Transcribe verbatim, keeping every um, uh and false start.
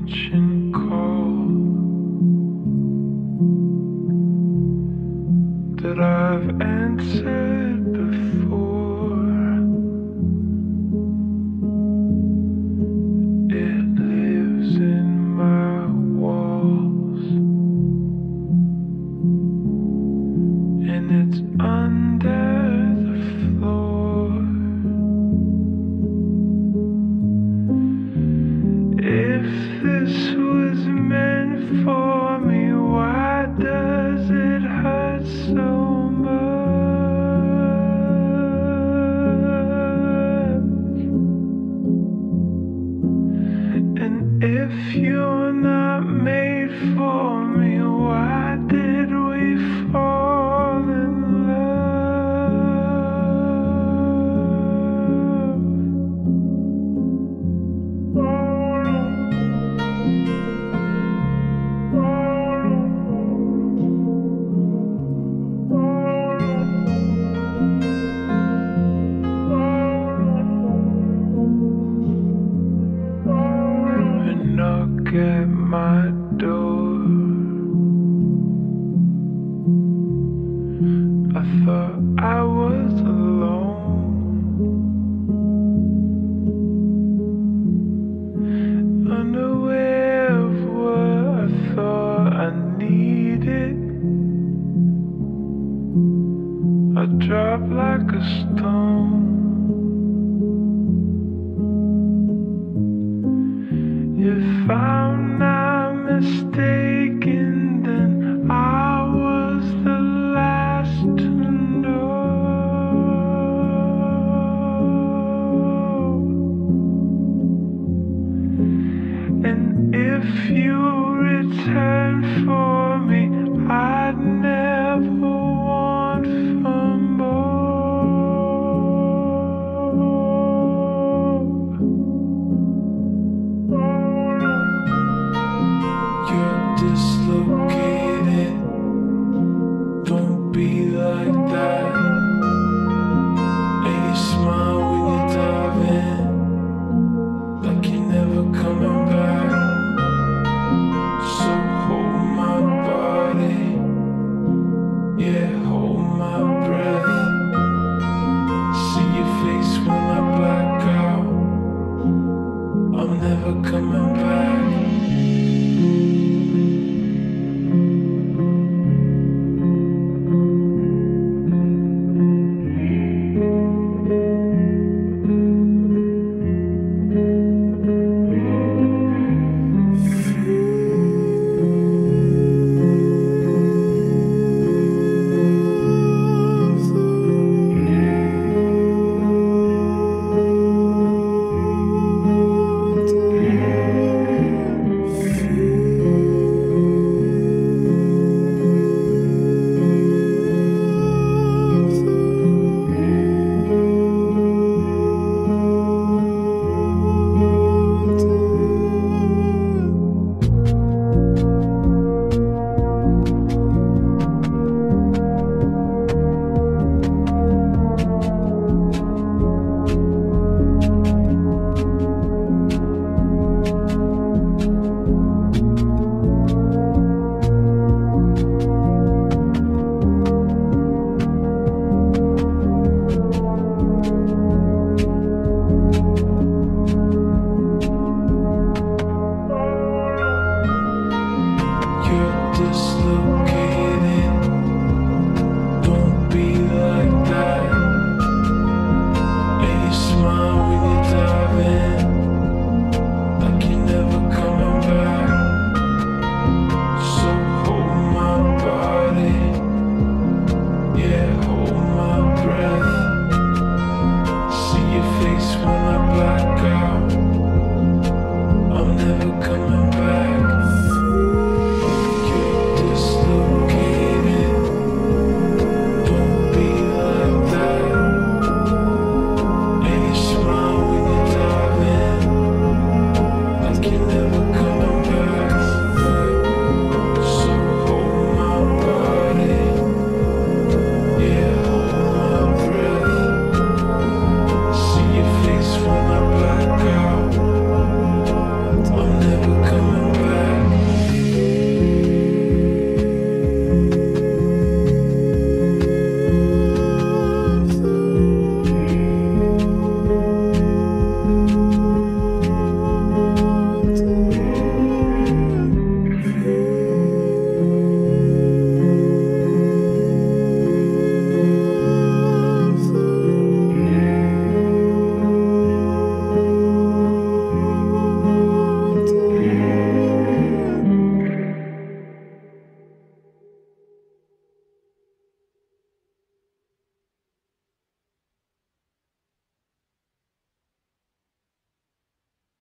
kitchen call that I've answered before. It lives in my walls, and it's under the floor. If this was meant for me, why does it hurt so much? And if you're not made for me, why did we fall in knock at my door? I thought I was alone, unaware of what I thought I needed. I dropped like a stone. If I'm not mistaken, then I was the last to know. And if you return for me, I'd never want for more. Dislocated, don't be like that. And you smile when you dive in, like you're never coming back. So hold my body, yeah, hold my breath. See your face when I black out, I'm never coming back.